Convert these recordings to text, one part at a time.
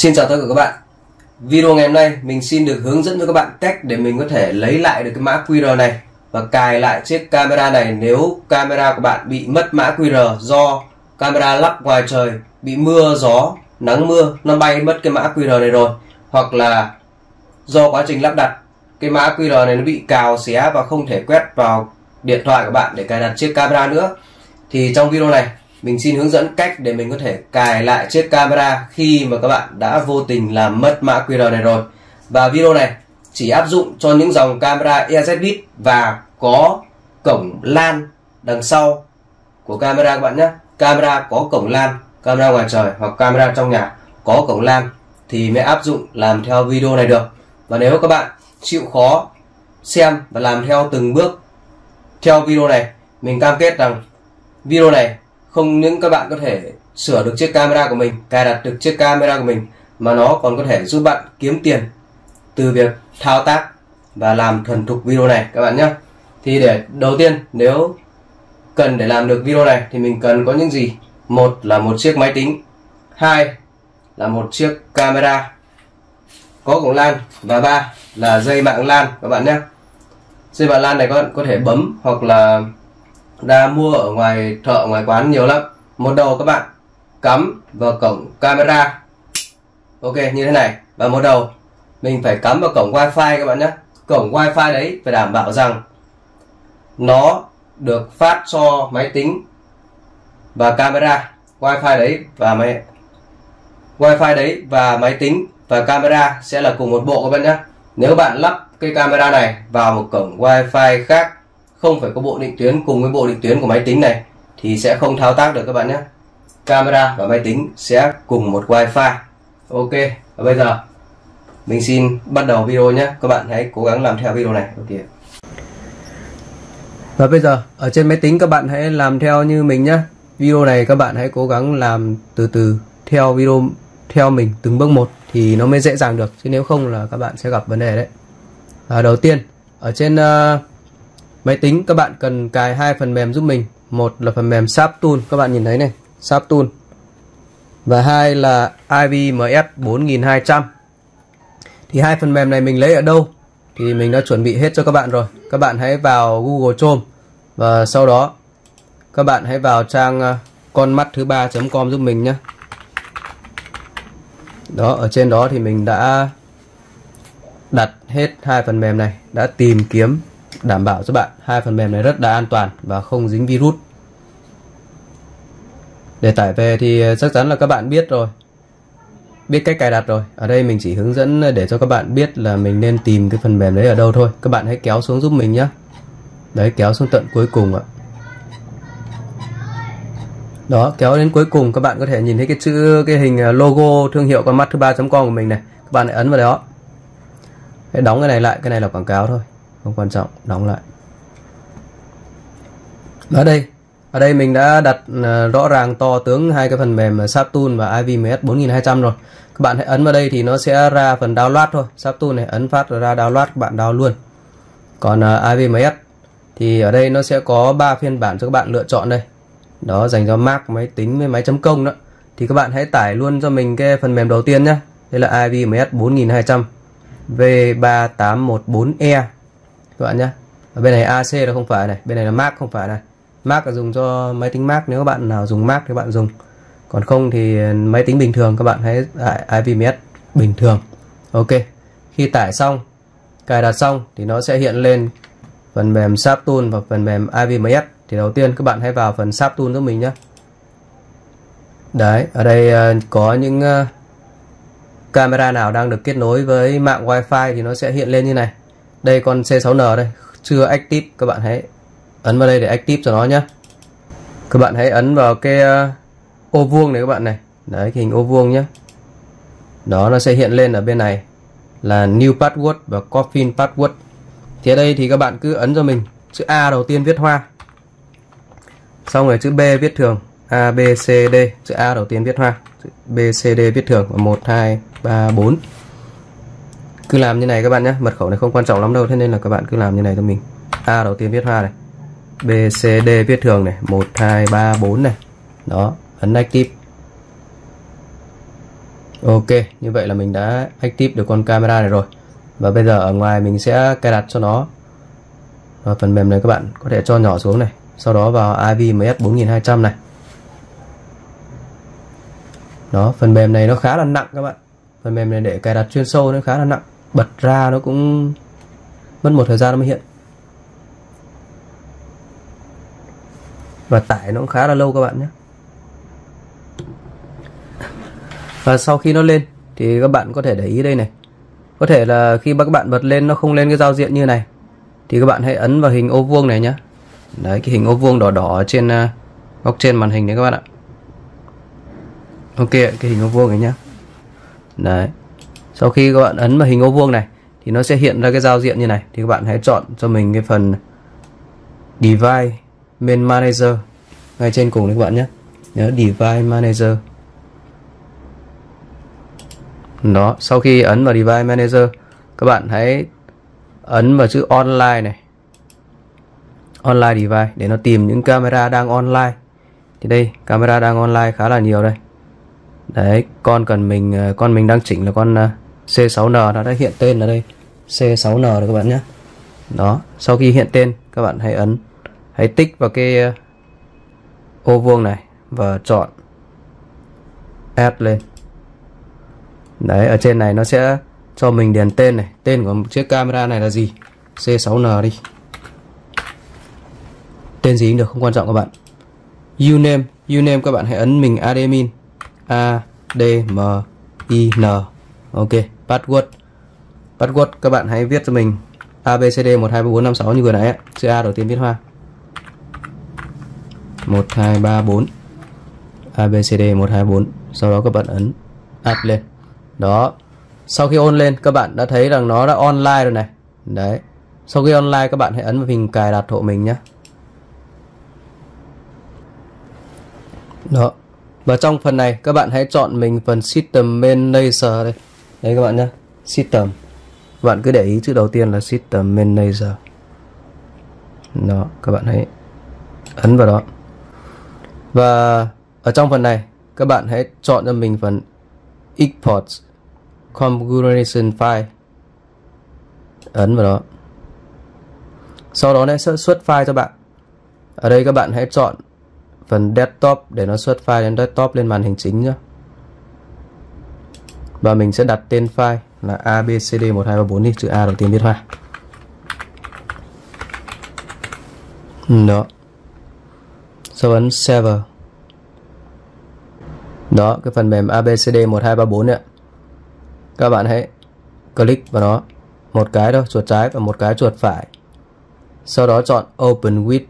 Xin chào tất cả các bạn. Video ngày hôm nay mình xin được hướng dẫn cho các bạn cách để mình có thể lấy lại được cái mã QR này và cài lại chiếc camera này nếu camera của bạn bị mất mã QR do camera lắp ngoài trời, bị mưa gió, nắng mưa nó bay mất cái mã QR này rồi, hoặc là do quá trình lắp đặt cái mã QR này nó bị cào xé và không thể quét vào điện thoại của bạn để cài đặt chiếc camera nữa. Thì trong video này mình xin hướng dẫn cách để mình có thể cài lại chiếc camera khi mà các bạn đã vô tình làm mất mã QR này rồi. Và video này chỉ áp dụng cho những dòng camera EZVIS và có cổng LAN đằng sau của camera các bạn nhé. Camera có cổng LAN, camera ngoài trời hoặc camera trong nhà có cổng LAN thì mới áp dụng làm theo video này được. Và nếu các bạn chịu khó xem và làm theo từng bước theo video này, mình cam kết rằng video này không những các bạn có thể sửa được chiếc camera của mình, cài đặt được chiếc camera của mình, mà nó còn có thể giúp bạn kiếm tiền từ việc thao tác và làm thuần thục video này các bạn nhé. Thì để đầu tiên, nếu cần để làm được video này thì mình cần có những gì? Một là một chiếc máy tính, hai là một chiếc camera có cổng LAN, và ba là dây mạng LAN các bạn nhé. Dây mạng LAN này các bạn có thể bấm hoặc là đã mua ở ngoài chợ, ngoài quán nhiều lắm. Một đầu các bạn cắm vào cổng camera, ok, như thế này, và một đầu mình phải cắm vào cổng wifi các bạn nhé. Cổng wifi đấy phải đảm bảo rằng nó được phát cho máy tính và camera. Wifi đấy và máy tính và camera sẽ là cùng một bộ các bạn nhé. Nếu bạn lắp cái camera này vào một cổng wifi khác, không phải có bộ định tuyến cùng với bộ định tuyến của máy tính này, thì sẽ không thao tác được các bạn nhé. Camera và máy tính sẽ cùng một wifi. Ok, và bây giờ mình xin bắt đầu video nhé. Các bạn hãy cố gắng làm theo video này. Ok. Và bây giờ ở trên máy tính các bạn hãy làm theo như mình nhé. Video này các bạn hãy cố gắng làm từ từ theo video theo mình từng bước một thì nó mới dễ dàng được, chứ nếu không là các bạn sẽ gặp vấn đề đấy. Đầu tiên ở trên máy tính các bạn cần cài hai phần mềm giúp mình. Một là phần mềm SharpTool, các bạn nhìn thấy này, SharpTool, và hai là IVMS 4200. Thì hai phần mềm này mình lấy ở đâu thì mình đã chuẩn bị hết cho các bạn rồi. Các bạn hãy vào Google Chrome và sau đó các bạn hãy vào trang conmattthứ3.com giúp mình nhé. Đó, ở trên đó thì mình đã đặt hết hai phần mềm này, đã tìm kiếm đảm bảo cho bạn hai phần mềm này rất là an toàn và không dính virus. Để tải về thì chắc chắn là các bạn biết rồi, biết cách cài đặt rồi. Ở đây mình chỉ hướng dẫn để cho các bạn biết là mình nên tìm cái phần mềm đấy ở đâu thôi. Các bạn hãy kéo xuống giúp mình nhé. Đấy, kéo xuống tận cuối cùng ạ. Đó, kéo đến cuối cùng các bạn có thể nhìn thấy cái hình logo thương hiệu conmattthứ3.com của mình này. Các bạn hãy ấn vào đó. Hãy đóng cái này lại, cái này là quảng cáo thôi, không quan trọng, đóng lại. Ở đây mình đã đặt rõ ràng to tướng hai cái phần mềm SharpTool và IVMS 4200 rồi. Các bạn hãy ấn vào đây thì nó sẽ ra phần download thôi. SharpTool này ấn phát ra download, các bạn download luôn. Còn IVMS thì ở đây nó sẽ có 3 phiên bản cho các bạn lựa chọn đây. Đó, dành cho Mac, máy tính với máy chấm công đó. Thì các bạn hãy tải luôn cho mình cái phần mềm đầu tiên nhé. Đây là IVMS 4200 V3814E các bạn nhé. Ở bên này AC là không phải này, bên này là Mac không phải này. Mac là dùng cho máy tính Mac, nếu các bạn nào dùng Mac thì các bạn dùng. Còn không thì máy tính bình thường các bạn hãy tải IVMS bình thường. Ok. Khi tải xong, cài đặt xong thì nó sẽ hiện lên phần mềm SharpTool và phần mềm IVMS. Thì đầu tiên các bạn hãy vào phần SharpTool giúp mình nhé. Đấy, ở đây có những camera nào đang được kết nối với mạng wifi thì nó sẽ hiện lên như này. Đây con C6N đây, chưa active, các bạn hãy ấn vào đây để active cho nó nhé. Các bạn hãy ấn vào cái ô vuông này các bạn này. Đấy, cái hình ô vuông nhé. Đó, nó sẽ hiện lên ở bên này là new password và coffin password. Thì ở đây thì các bạn cứ ấn cho mình chữ A đầu tiên viết hoa, xong rồi chữ B viết thường, A B C D, chữ A đầu tiên viết hoa, chữ B C D viết thường, 1 2 3 4. Cứ làm như này các bạn nhé. Mật khẩu này không quan trọng lắm đâu, thế nên là các bạn cứ làm như này cho mình. A đầu tiên viết hoa này, B C D viết thường này, 1 2 3 4 này. Đó, ấn active. Ok, như vậy là mình đã active được con camera này rồi. Và bây giờ ở ngoài mình sẽ cài đặt cho nó. Và phần mềm này các bạn có thể cho nhỏ xuống này, sau đó vào IPMS 4200 này. Đó, phần mềm này nó khá là nặng các bạn. Phần mềm này để cài đặt chuyên sâu nó khá là nặng. Bật ra nó cũng mất một thời gian nó mới hiện. Và tải nó cũng khá là lâu các bạn nhé. Và sau khi nó lên thì các bạn có thể để ý đây này. Có thể là khi các bạn bật lên nó không lên cái giao diện như này, thì các bạn hãy ấn vào hình ô vuông này nhé. Đấy, cái hình ô vuông đỏ đỏ trên góc trên màn hình đấy các bạn ạ. Ok, cái hình ô vuông này nhé. Đấy. Sau khi các bạn ấn vào hình ô vuông này thì nó sẽ hiện ra cái giao diện như này. Thì các bạn hãy chọn cho mình cái phần Device Main Manager ngay trên cùng đấy các bạn nhé. Nhớ Device Manager. Đó, sau khi ấn vào Device Manager, các bạn hãy ấn vào chữ Online này. Online Device để nó tìm những camera đang online. Thì đây, camera đang online khá là nhiều đây. Đấy, con mình đang chỉnh là con C6N, nó đã hiện tên ở đây. C6N rồi các bạn nhé. Đó, sau khi hiện tên, các bạn hãy tích vào cái ô vuông này và chọn Add lên. Đấy, ở trên này nó sẽ cho mình điền tên này, tên của chiếc camera này là gì? C6N đi. Tên gì cũng được, không quan trọng các bạn. Uname các bạn hãy ấn mình admin. ADMIN. Ok, password các bạn hãy viết cho mình ABCD 123456 như vừa nãy ạ. Chữ A đầu tiên viết hoa. 1234 ABCD 124. Sau đó các bạn ấn add lên. Đó. Sau khi on lên các bạn đã thấy rằng nó đã online rồi này. Đấy. Sau khi online các bạn hãy ấn vào hình cài đặt hộ mình nhé. Đó. Và trong phần này các bạn hãy chọn mình phần System Manager đây. Đấy các bạn nhé. System. Các bạn cứ để ý chữ đầu tiên là System Manager. Đó, các bạn hãy ấn vào đó. Và ở trong phần này các bạn hãy chọn cho mình phần Export Configuration File. Ấn vào đó. Sau đó nó sẽ xuất file cho bạn. Ở đây các bạn hãy chọn phần Desktop để nó xuất file lên desktop, lên màn hình chính nhé. Và mình sẽ đặt tên file là ABCD1234 đi, chữ A đầu tiên viết hoa. Đó. Sau ấn Server. Đó, cái phần mềm ABCD1234 ạ. Các bạn hãy click vào nó. Một cái thôi, chuột trái và một cái chuột phải. Sau đó chọn Open with.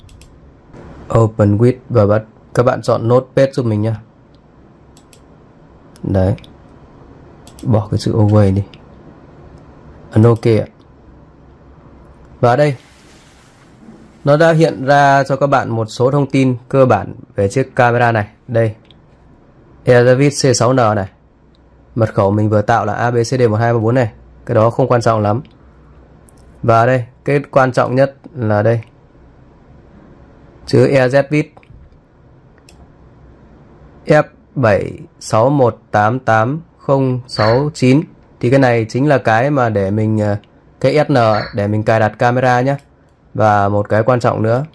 Và các bạn chọn Notepad giúp mình nha. Đấy. Bỏ cái chữ Away đi. Ấn OK ạ. Và đây, nó đã hiện ra cho các bạn một số thông tin cơ bản về chiếc camera này. Đây, Airdavid C6N này. Mật khẩu mình vừa tạo là ABCD1234 này. Cái đó không quan trọng lắm. Và đây, cái quan trọng nhất là đây, chữ EZVID F761888069. Thì cái này chính là cái mà để mình, cái SN để mình cài đặt camera nhé. Và một cái quan trọng nữa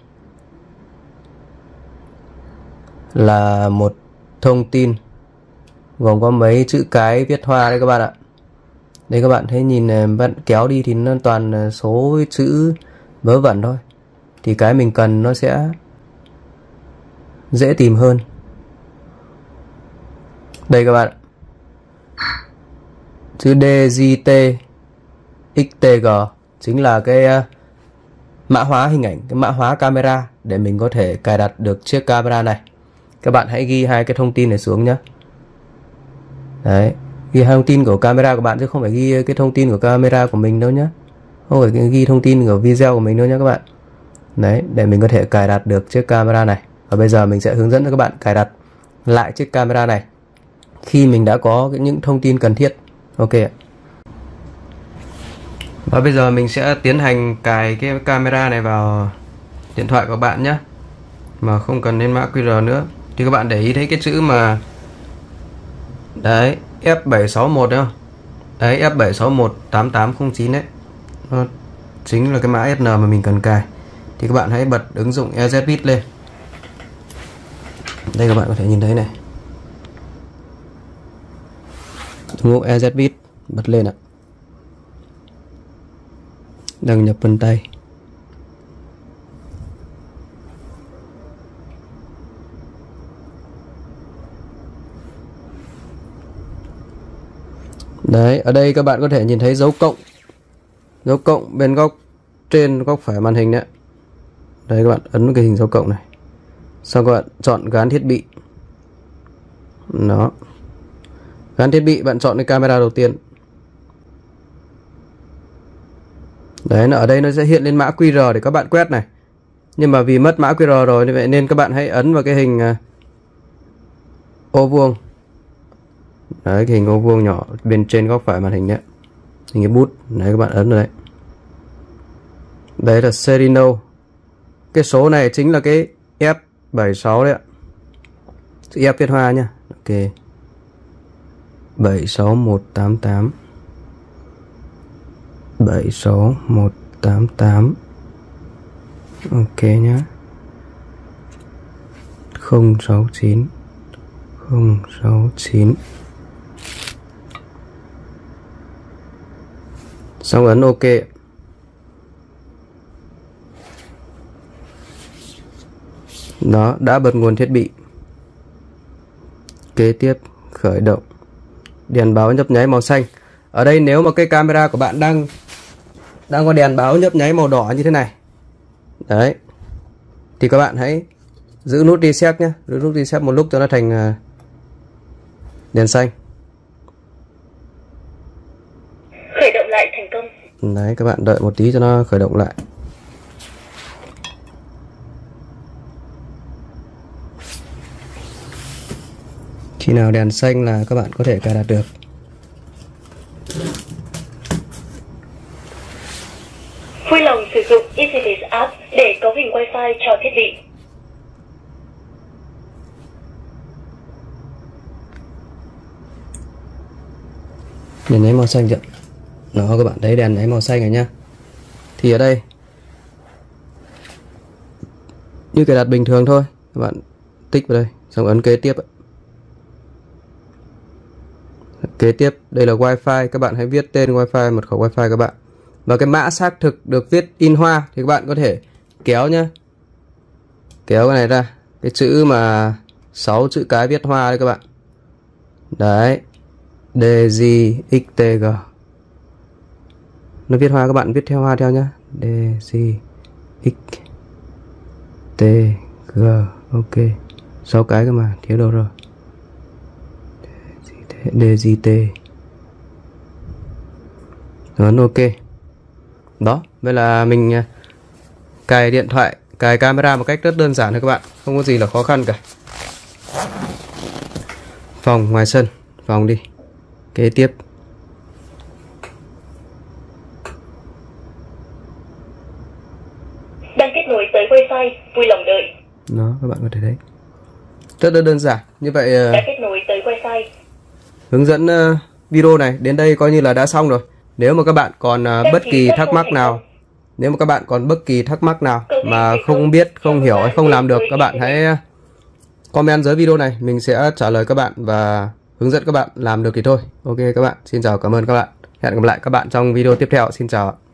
là một thông tin gồm có mấy chữ cái viết hoa đây các bạn ạ. Đây các bạn thấy nhìn, bạn kéo đi thì nó toàn số chữ vớ vẩn thôi. Thì cái mình cần nó sẽ dễ tìm hơn. Đây các bạn ạ. Chữ DJT XTG chính là cái mã hóa hình ảnh, cái mã hóa camera để mình có thể cài đặt được chiếc camera này. Các bạn hãy ghi hai cái thông tin này xuống nhé. Đấy, ghi hai thông tin của camera của bạn chứ không phải ghi cái thông tin của camera của mình đâu nhé. Không phải ghi thông tin của video của mình đâu nhé các bạn. Đấy, để mình có thể cài đặt được chiếc camera này. Và bây giờ mình sẽ hướng dẫn cho các bạn cài đặt lại chiếc camera này khi mình đã có những thông tin cần thiết. Ok ạ. Và bây giờ mình sẽ tiến hành cài cái camera này vào điện thoại của bạn nhé, mà không cần đến mã QR nữa. Thì các bạn để ý thấy cái chữ mà đấy, F761 đấy không? Đấy, F7618809 đấy. Nó chính là cái mã SN mà mình cần cài. Thì các bạn hãy bật ứng dụng EZVIT lên. Đây các bạn có thể nhìn thấy này. Ứng dụng EZVIT bật lên ạ. Đăng nhập vân tay. Đấy, ở đây các bạn có thể nhìn thấy dấu cộng. Dấu cộng bên góc trên góc phải màn hình đấy. Đấy, các bạn ấn cái hình dấu cộng này. Sau các bạn chọn gắn thiết bị. Đó. Gắn thiết bị, bạn chọn cái camera đầu tiên. Đấy, ở đây nó sẽ hiện lên mã QR để các bạn quét này. Nhưng mà vì mất mã QR rồi như vậy nên các bạn hãy ấn vào cái hình ô vuông. Đấy, cái hình ô vuông nhỏ bên trên góc phải màn hình đấy. Hình cái bút. Đấy, các bạn ấn vào đấy. Đấy là Serino. Cái số này chính là cái F76 đấy ạ. Chữ F viết hoa nha. Ok. 76188 76188. Ok nhá. 069 069. Xong ấn OK. Đó, đã bật nguồn thiết bị. Kế tiếp khởi động. Đèn báo nhấp nháy màu xanh. Ở đây nếu mà cái camera của bạn đang có đèn báo nhấp nháy màu đỏ như thế này. Đấy. Thì các bạn hãy giữ nút reset nhé. Giữ nút reset một lúc cho nó thành đèn xanh. Khởi động lại thành công. Đấy, các bạn đợi một tí cho nó khởi động lại. Khi nào đèn xanh là các bạn có thể cài đặt được. Vui lòng sử dụng EasyBase app để có hình wifi cho thiết bị. Đèn nháy màu xanh chưa? Đó, các bạn thấy đèn nháy màu xanh rồi nhá. Thì ở đây như cài đặt bình thường thôi, các bạn tích vào đây, xong ấn kế tiếp. Kế tiếp, đây là Wi-Fi, các bạn hãy viết tên Wi-Fi, mật khẩu Wi-Fi các bạn. Và cái mã xác thực được viết in hoa thì các bạn có thể kéo nhá. Kéo cái này ra, cái chữ mà 6 chữ cái viết hoa đấy các bạn. Đấy. DGXTG. Nó viết hoa, các bạn viết theo hoa theo nhá. DGXTG. Ok. 6 cái cơ mà, thiếu đâu rồi. DGT. Ấn OK. Đó, vậy là mình cài điện thoại, cài camera một cách rất đơn giản thôi các bạn, không có gì là khó khăn cả. Phòng ngoài sân, phòng đi. Kế tiếp. Đang kết nối tới Wi-Fi, vui lòng đợi. Đó, các bạn có thể thấy. Rất là đơn giản. Như vậy đã kết nối tới Wi-Fi. Hướng dẫn video này đến đây coi như là đã xong rồi. Nếu mà các bạn còn bất kỳ thắc mắc nào, mà không biết, không hiểu hay không làm được, các bạn hãy comment dưới video này, mình sẽ trả lời các bạn và hướng dẫn các bạn làm được thì thôi. Ok các bạn, xin chào, cảm ơn các bạn. Hẹn gặp lại các bạn trong video tiếp theo. Xin chào ạ.